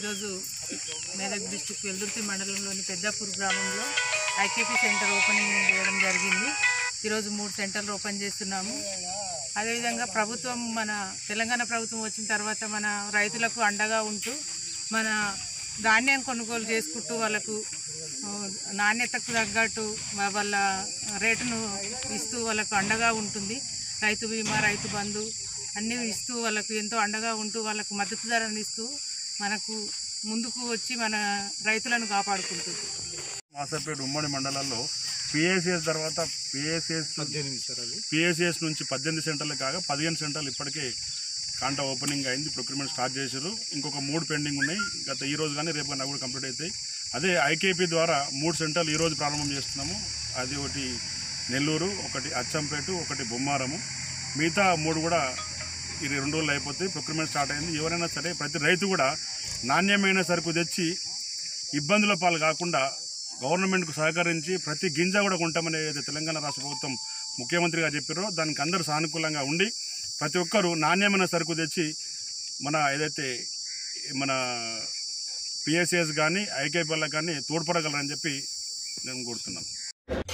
ఈరోజు మెదక్ డిస్ట్రిక్ట్ వెల్దుర్తి మండలంలోని పెద్దాపూర్ గ్రామంలో ఐకేపీ సెంటర్ ఓపెనింగ్ చేయడం జరిగింది. ఈరోజు 3 సెంటర్లు ఓపెన్ చేస్తున్నాము. అదేవిధంగా ప్రభుత్వం మన తెలంగాణ ప్రభుత్వం వచ్చిన తర్వాత మన రైతులకు అండగా ఉంటూ మన ధాన్యం కొనుగోలు చేసుకుంటూ వాళ్ళకు నాణ్యతకు తగ్గట్టు వాళ్ళ రేటును ఇస్తూ వాళ్ళకు అండగా ఉంటుంది. రైతు బీమా, రైతు బంధు అన్నీ ఇస్తూ వాళ్ళకు ఎంతో అండగా ఉంటూ వాళ్ళకు మద్దతు ధరను ఇస్తూ మనకు ముందుకు వచ్చి మన రైతులను కాపాడుకుంటుంది. మాసపేట ఉమ్మడి మండలాల్లో పిఎస్సిఎస్ తర్వాత పిఎస్సిఎస్ నుంచి 18 సెంటర్లు కాగా 15 సెంటర్లు ఇప్పటికే కాంటా ఓపెనింగ్ అయింది. ప్రొక్యూర్మెంట్ స్టార్ట్ చేశారు. ఇంకొక 3 పెండింగ్ ఉన్నాయి. ఈ రోజు కానీ రేపు కానీ కూడా కంప్లీట్ అవుతాయి. అదే ఐకేపీ ద్వారా 3 సెంటర్లు ఈరోజు ప్రారంభం చేస్తున్నాము. అది ఒకటి నెల్లూరు, ఒకటి అచ్చంపేట, ఒకటి బొమ్మారము. మిగతా 3 కూడా ఈ 2 రోజులు అయిపోతాయి. ప్రొక్యూర్మెంట్ స్టార్ట్ అయింది. ఎవరైనా సరే ప్రతి రైతు కూడా నాణ్యమైన సరుకు తెచ్చి ఇబ్బందుల పాలు కాకుండా గవర్నమెంట్కు సహకరించి ప్రతి గింజ కూడా కొంటామని ఏదైతే తెలంగాణ రాష్ట్ర ప్రభుత్వం ముఖ్యమంత్రిగా చెప్పారో దానికి అందరూ సానుకూలంగా ఉండి ప్రతి ఒక్కరూ నాణ్యమైన సరుకు తెచ్చి మన ఏదైతే మన పిఎస్సిఎస్ కానీ ఐకేపీలకు కానీ తోడ్పడగలరని చెప్పి నేను కోరుతున్నాను.